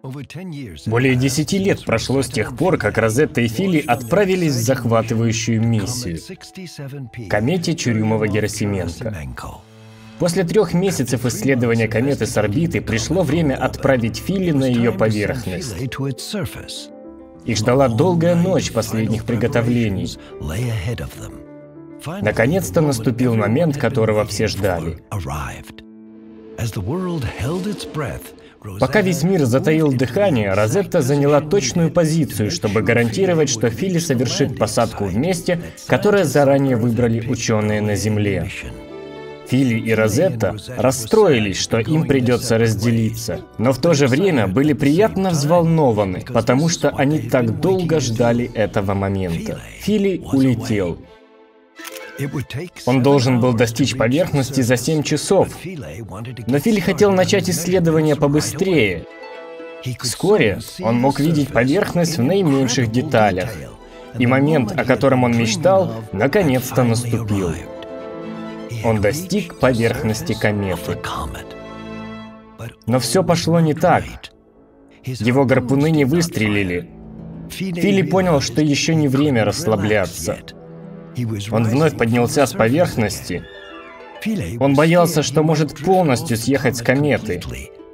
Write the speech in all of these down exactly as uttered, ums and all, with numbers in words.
Более десяти лет прошло с тех пор, как Розетта и Фили отправились в захватывающую миссию — комете Чурюмова-Герасименко. После трех месяцев исследования кометы с орбиты пришло время отправить Фили на ее поверхность. Их ждала долгая ночь последних приготовлений. Наконец-то наступил момент, которого все ждали. Пока весь мир затаил дыхание, Розетта заняла точную позицию, чтобы гарантировать, что Фили совершит посадку в месте, которое заранее выбрали ученые на Земле. Фили и Розетта расстроились, что им придется разделиться, но в то же время были приятно взволнованы, потому что они так долго ждали этого момента. Фили улетел. Он должен был достичь поверхности за семь часов, но Фили хотел начать исследование побыстрее. Вскоре он мог видеть поверхность в наименьших деталях, и момент, о котором он мечтал, наконец-то наступил. Он достиг поверхности кометы. Но все пошло не так. Его гарпуны не выстрелили. Фили понял, что еще не время расслабляться. Он вновь поднялся с поверхности. Он боялся, что может полностью съехать с кометы.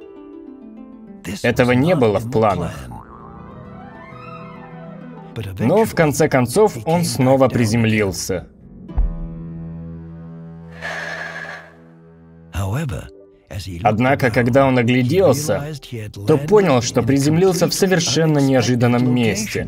Этого не было в планах. Но в конце концов он снова приземлился. Однако, когда он огляделся, то понял, что приземлился в совершенно неожиданном месте.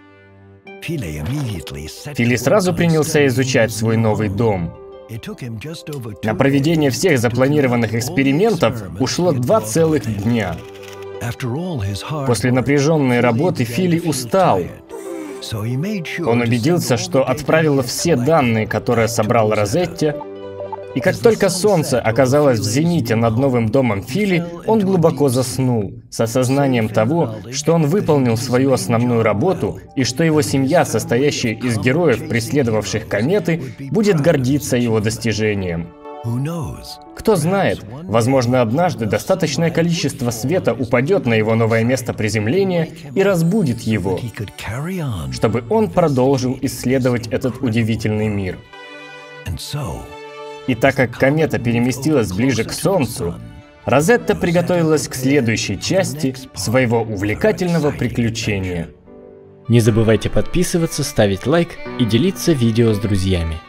Фили сразу принялся изучать свой новый дом. На проведение всех запланированных экспериментов ушло два целых дня. После напряженной работы Фили устал. Он убедился, что отправил все данные, которые собрал Розетте, и как только солнце оказалось в зените над новым домом Фили, он глубоко заснул, с осознанием того, что он выполнил свою основную работу и что его семья, состоящая из героев, преследовавших кометы, будет гордиться его достижением. Кто знает, возможно, однажды достаточное количество света упадет на его новое место приземления и разбудит его, чтобы он продолжил исследовать этот удивительный мир. И так как комета переместилась ближе к Солнцу, Розетта приготовилась к следующей части своего увлекательного приключения. Не забывайте подписываться, ставить лайк и делиться видео с друзьями.